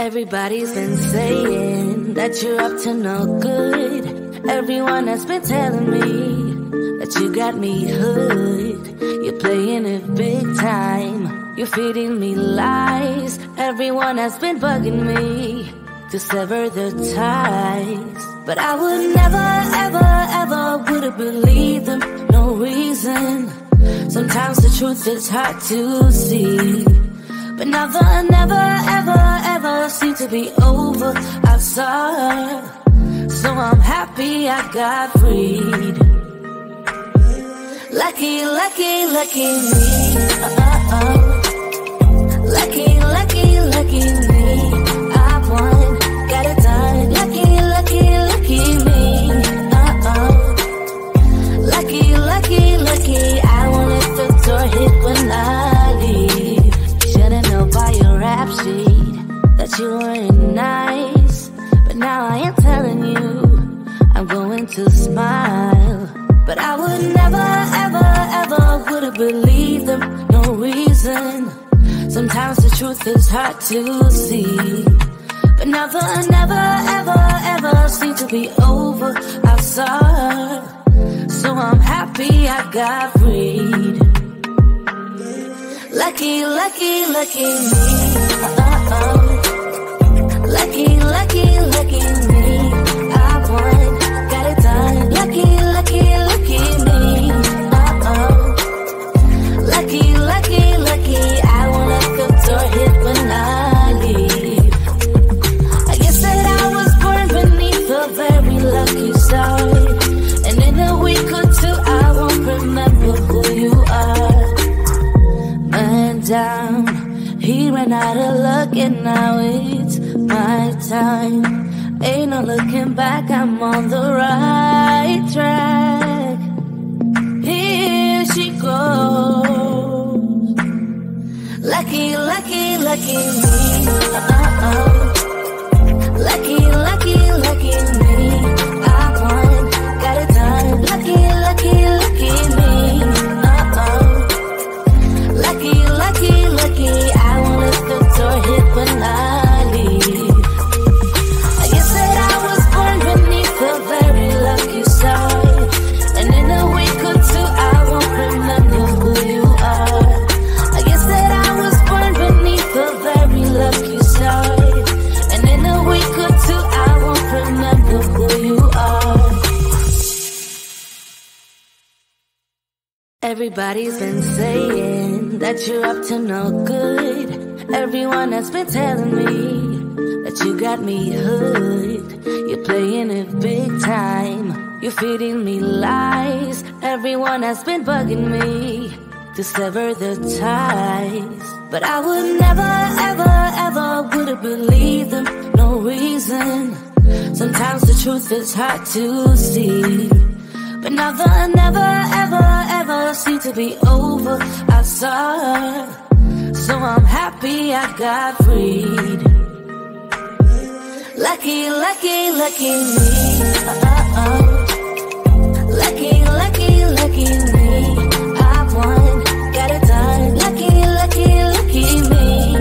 Everybody's been saying that you're up to no good. Everyone has been telling me that you got me hood. You're playing it big time. You're feeding me lies. Everyone has been bugging me to sever the ties. But I would never, ever, ever would have believed them. No reason. Sometimes the truth is hard to see. But never, never, ever, ever seem to be over. I saw her, so I'm happy I got freed. Lucky, lucky, lucky me. Lucky, lucky, lucky me. I won, got it done. Lucky, lucky, lucky me. Lucky, lucky, lucky. I won't let the door hit when I leave. Should've known by your rap sheet that you weren't nice. But now I am telling you, I'm going to smile. But I would never, ever, ever would have believed them. No reason. Sometimes the truth is hard to see. But never, never, ever, ever seem to be over. I saw her, so I'm happy I got freed. Lucky, lucky, lucky me. Lucky, lucky, lucky me. I won, got it done. Lucky, lucky, lucky me. Lucky, lucky, lucky. I won't let the door hit when I leave. I guess that I was born beneath a very lucky star. And in a week or two I won't remember who you are. Man down, he ran out of luck and now it's my time. Ain't no looking back, I'm on the right track. Here she goes. Lucky, lucky, lucky me. Lucky, lucky, lucky me. I won, got it done. Lucky, lucky, lucky me. Lucky, lucky, lucky. I won't let the door hit when I leave. I guess that I was born beneath a very lucky star. And in a week or two I won't remember who you are. I guess that I was born beneath a very lucky star. And in a week or two I won't remember who you are. Everybody's been saying that you're up to no good. Everyone has been telling me that you got me hood. You're playing it big time. You're feeding me lies. Everyone has been bugging me to sever the ties. But I would never, ever, ever would have believed them. No reason. Sometimes the truth is hard to see. But never, never, ever, ever seem to be over. I saw her, so I'm happy I got freed. Lucky, lucky, lucky me. Lucky, lucky, lucky me. I won, got it done. Lucky, lucky, lucky me.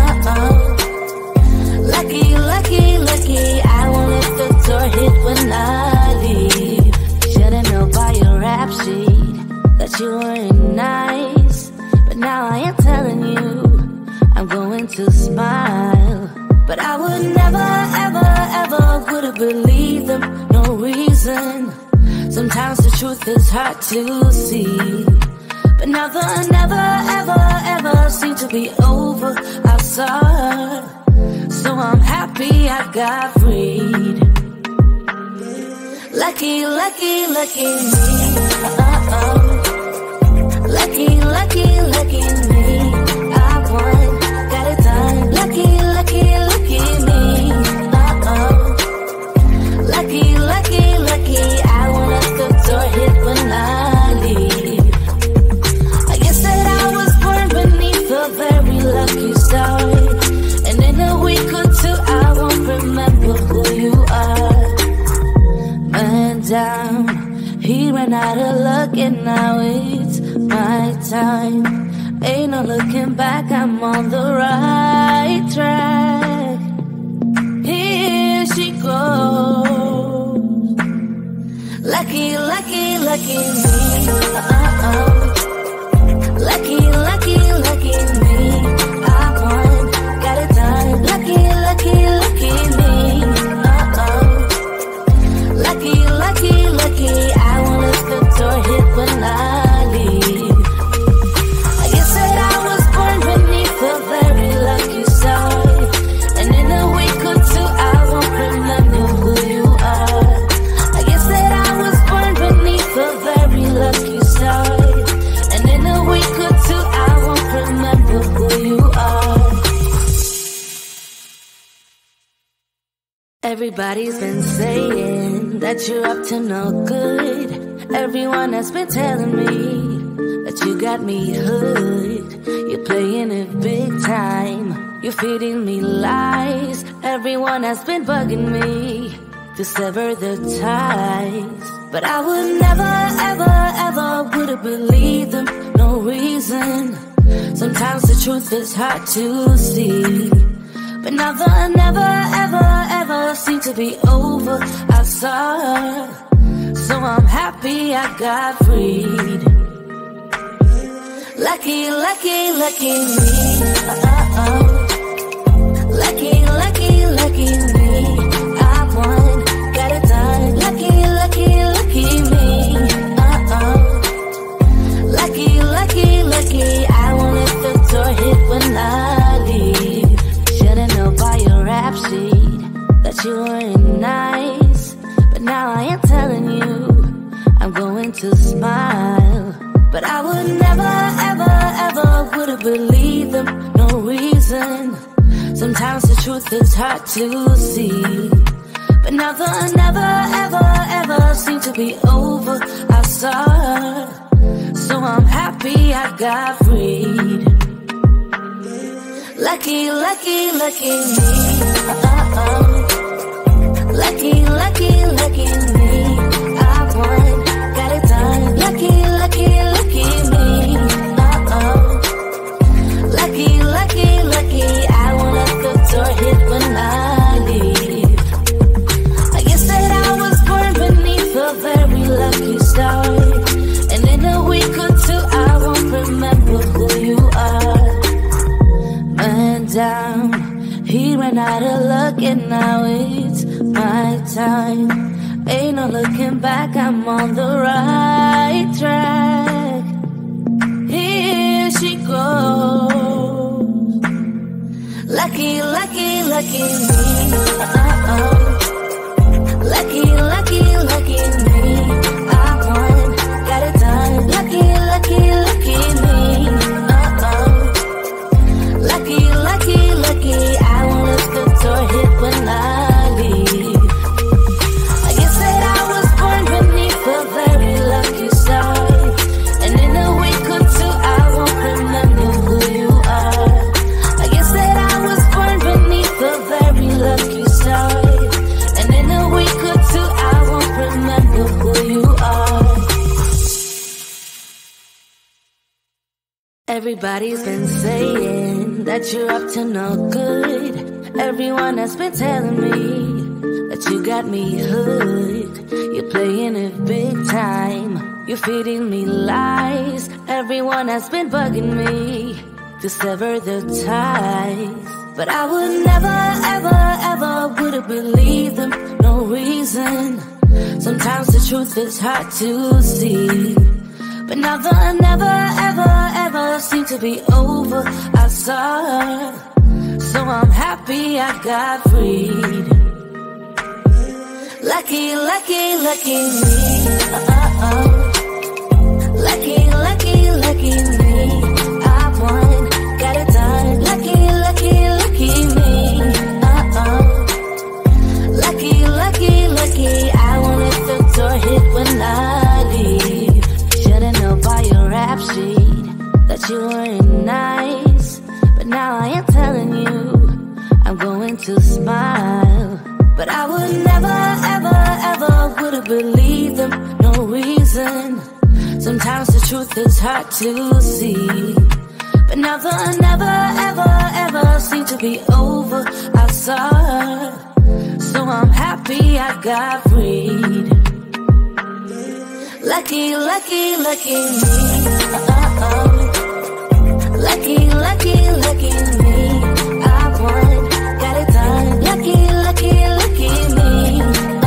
Lucky, lucky, lucky. I won't let the door hit when I leave. Should've known by your rap sheet that you weren't nice. But now I am telling you, I'm going to smile. But I would never, ever, ever would have believed them. No reason. Sometimes the truth is hard to see. But never, never, ever, ever seem to be over. I saw her, so I'm happy I got freed. Lucky, lucky, lucky me. Lucky, lucky, lucky me. I won, got it done. Lucky, lucky, lucky me. Lucky, lucky, lucky. I won't let the door hit when I leave. I guess that I was born beneath a very lucky star. And in a week or two I won't remember who you are. Man down, he ran out of luck and now it's my time. Ain't no looking back, I'm on the right track. goes. Lucky, lucky, lucky me. Lucky, lucky, lucky me. I won, got it done. Lucky, lucky, lucky me. Lucky, lucky, lucky. I won't let the door hit when I leave. I guess that I was born beneath a very lucky star, and in a week or two I won't remember who you are. I guess that I was born beneath a very lucky star, and in a week or two I won't remember who you are. Everybody's been saying that you're up to no good. Everyone has been telling me that you got me hooked. You're playing it big time. You're feeding me lies. Everyone has been bugging me to sever the ties, but I would never, ever, ever would have believed them. No reason. Sometimes the truth is hard to see, but now the never, ever, ever seem to be over. I saw her, so I'm happy I got freed. Lucky, lucky, lucky me. Lucky, lucky, lucky me. I won, got it done. Lucky, lucky, lucky me. Lucky, lucky, lucky. I won't let the door hit when I leave. Should've known by your rap sheet that you weren't nice, but now I am telling you I'm going to smile. But I would never, ever, ever would have believed them. No reason. Sometimes the truth is hard to see, but now the never, ever, ever seem to be over. I saw her, so I'm happy I got freed. Lucky, lucky, lucky me. Lucky, lucky, lucky me. I won, got it done. Lucky, lucky, lucky me. Lucky, lucky, lucky. I won't let the door hit when I leave. I guess that I was born beneath a very lucky star, and in a week or two I won't remember who you are. Man down, he ran out of luck and now it's my time. Ain't no looking back, I'm on the right track. Here she goes. Lucky, lucky, lucky me. Lucky, lucky, lucky me. I won, got it done. Lucky, lucky, lucky me. Lucky, lucky, lucky. I won't let the door hit when I leave. I guess that I was born beneath a very lucky star, and in a week or two I won't remember who you are. I guess that I was born beneath a very lucky star, and in a week or two I won't remember who you are. Everybody's been saying that you're up to no good. Everyone has been telling me that you got me hooked. You're playing it big time. You're feeding me lies. Everyone has been bugging me to sever the ties, but I would never, ever, ever would have believed them. No reason. Sometimes the truth is hard to see, but now the never, ever, ever seem to be over. I saw her, so I'm happy I got freed. Lucky, lucky, lucky me. Lucky, lucky, lucky me. I won, got it done. Lucky, lucky, lucky me. Lucky, lucky, lucky. I won't let the door hit when I leave. Should've known by your rap sheet that you weren't nice, but now I am telling you I'm going to smile. But I would never, ever, ever would have believed them. No reason. Sometimes the truth is hard to see, but now the never, ever, ever seem to be over. I saw her, So I'm happy I got freed. Lucky, lucky, lucky me. Lucky, lucky, lucky me. I won, got it done. Lucky, lucky, lucky me.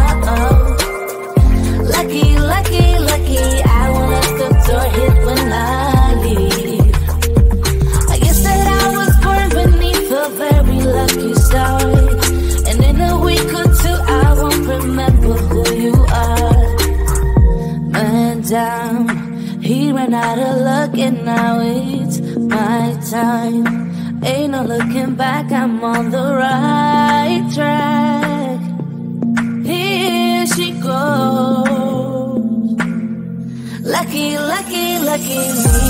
Lucky, lucky, lucky. I won't let the door hit when I leave. I guess that I was born beneath a very lucky star. And in a week or two I won't remember who you are. Man down, he ran out of luck and now it's my time. Ain't no looking back, I'm on the right track. Here she goes. Lucky, lucky, lucky me.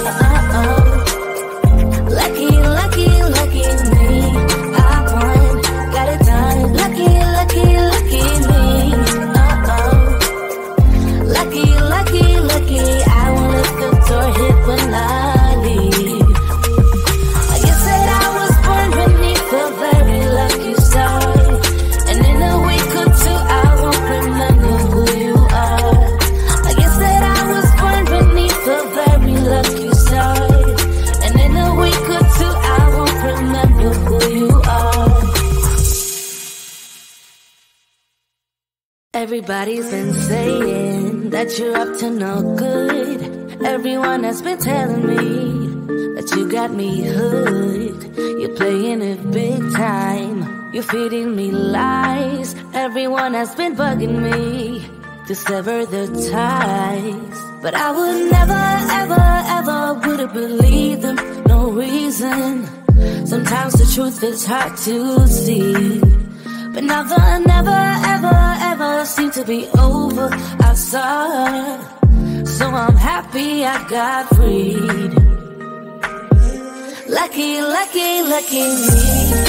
Lucky, lucky, lucky me. I won, got it done. Lucky, lucky, lucky me. Lucky, lucky, lucky. I won't let the door hit when I leave. I guess that I was born beneath a very lucky star. And in a week or two I won't remember who you are. I guess that I was born beneath a very lucky star. And in a week or two I won't remember who you are. Everybody's been saying that you're up to no good. Everyone has been telling me that you got me hooked. You're playing it big time. You're feeding me lies. Everyone has been bugging me to sever the ties. But I would never, ever, ever would have believed them. No reason. Sometimes the truth is hard to see. But now the never, ever, ever seem to be over. I saw, so I'm happy I got freed. Lucky, lucky, lucky me.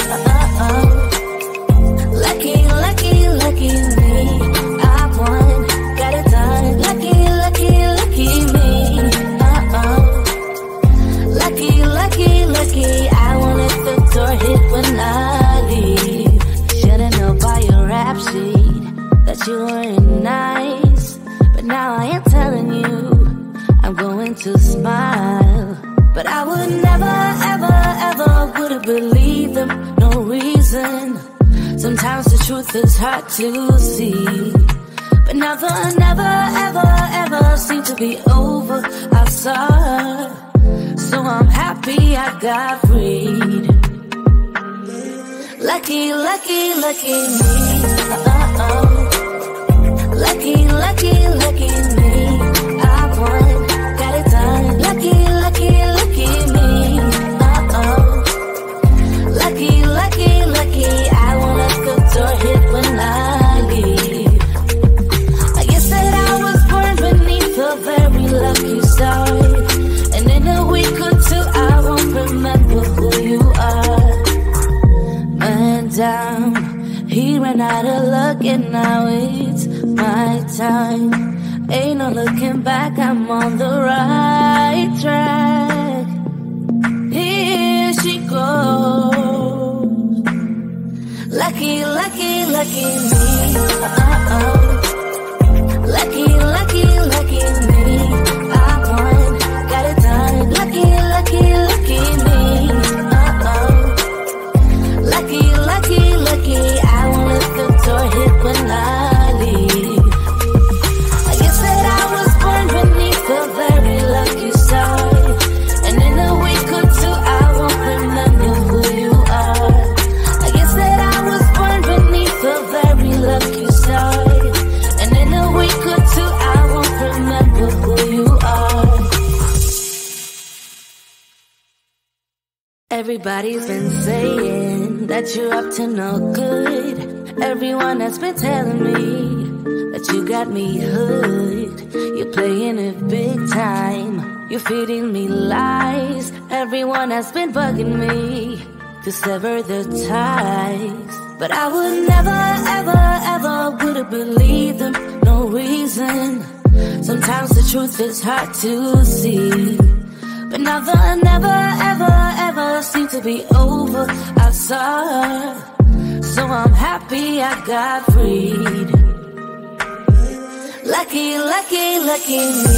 Lucky, lucky, lucky me. I won, got it done. Lucky, lucky, lucky me. Lucky, lucky, lucky. I won't let the door hit when I leave. Should've known by your rap sheet that you weren't nice. But now I am telling you, I'm going to smile. But I would never, ever, ever would have believed them. No reason. Sometimes the truth is hard to see. But now the never, ever, ever seem to be over. I saw, so I'm happy I got freed. Lucky, lucky, lucky me. Lucky, lucky, lucky me. I won, got it done. Lucky, lucky, lucky me. Lucky, lucky, lucky. I won't let the door hit when I leave. I guess that I was born beneath a very lucky star. And in a week or two I won't remember who you are. Man down, he ran out of luck and now it's my time. Ain't no looking back, I'm on the right track. Here she goes. Lucky, lucky, lucky me. Lucky, lucky, lucky me. I won, got it done. Lucky, lucky, lucky me. Lucky, lucky, lucky. I won't let the door hit when I leave. I guess that I was born beneath a very lucky star. And in a week or two I won't remember who you are. I guess that I was born beneath a very lucky star. And in a week or two I won't remember who you are. Everybody's been saying that you're up to no good. Everyone has been telling me that you got me hooked. You're playing it big time. You're feeding me lies. Everyone has been bugging me to sever the ties. But I would never, ever, ever would have believed them. No reason. Sometimes the truth is hard to see. But now the never, ever, ever seem to be over. I saw, So I'm happy I got freed. Lucky, lucky, lucky me.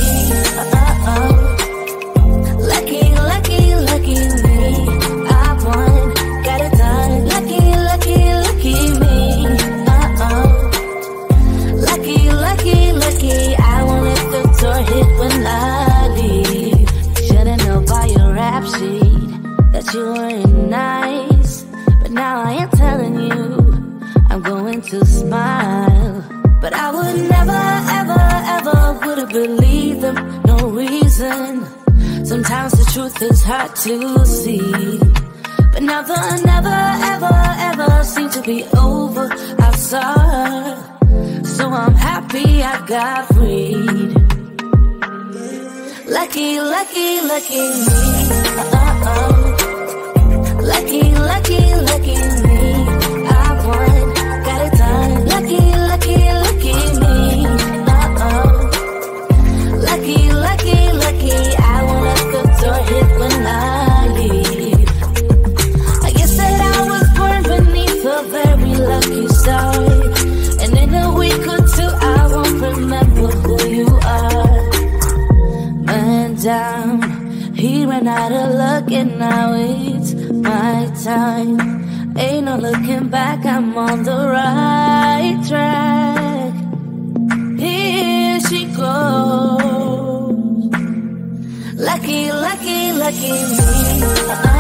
Lucky, lucky, lucky me. I won, got it done. Lucky, lucky, lucky me. Lucky, lucky, lucky. I won't let the door hit when I leave. Should've known by your rap sheet that you weren't nice, but now I am telling you I'm going to smile. But I would never, ever, ever would've believed them, no reason. Sometimes the truth is hard to see, but never, never, ever, ever seemed to be over. I saw her, so I'm happy I got freed. Lucky, lucky, lucky me. Lucky, lucky, lucky me. I won, got it done. Lucky, lucky, lucky me. Lucky, lucky, lucky. I won't let the door hit when I leave. I guess that I was born beneath a very lucky star, and in a week or two I won't remember who you are. Man down, he ran out of luck and now it's my time. Ain't no looking back, I'm on the right track. Here she goes. Lucky, lucky, lucky me.